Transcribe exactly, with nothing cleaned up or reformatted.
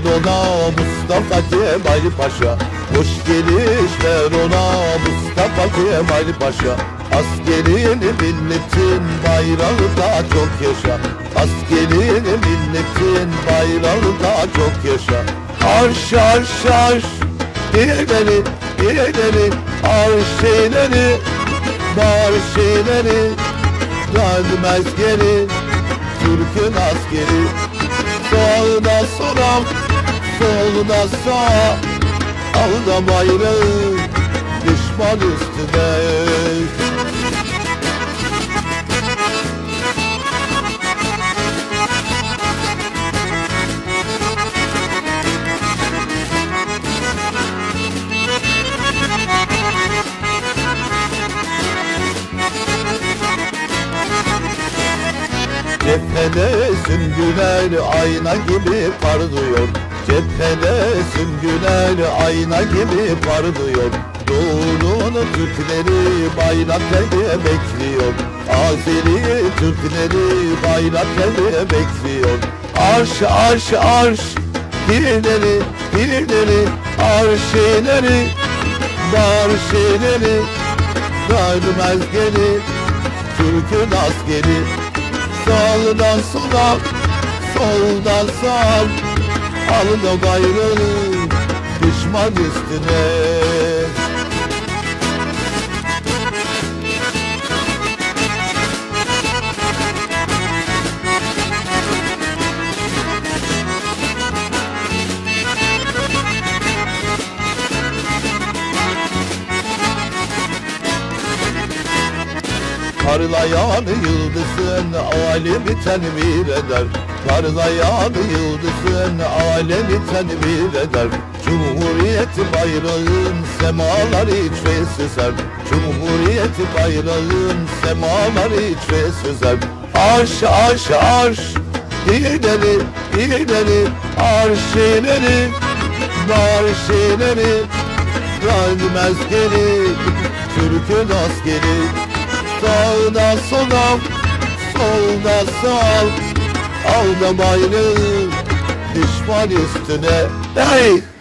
ona Mustafa Kemal Paşa. Hoş gelişler ona Mustafa Kemal Paşa. Askerin milletin bayrağı da çok yaşa. Askerin milletin bayrağı da çok yaşa. Arş arş arş ileri ileri arşileri marşileri dönmez geri Türk'ün askeri. Sağda sola solda sağa al da bayrağı düşman üstüne. Cephede süngüler ayna gibi parlıyor. Cephede süngüler ayna gibi parlıyor. Doğu'nun Türkleri bayrak elde bekliyor. Azeri Türkleri bayrak elde bekliyor. Arş arş arş birileri birileri arşileri marşileri dönmez geri Türk'ün askeri. Sağdan sola soldan sağ al da bayrağı düşman üstüne. Parlayan yıldızın alemi tenvir eder. Parlayan yıldızın alemi tenvir eder. Cumhuriyet bayrağın semalar içre süzer. Cumhuriyet bayrağın semalar içre süzer. Arş arş arş ileri ileri arşileri marşileri dönmez geri Türk'ün askeri. Sağda sola solda sağ al da bayrağı düşman üstüne. Hey!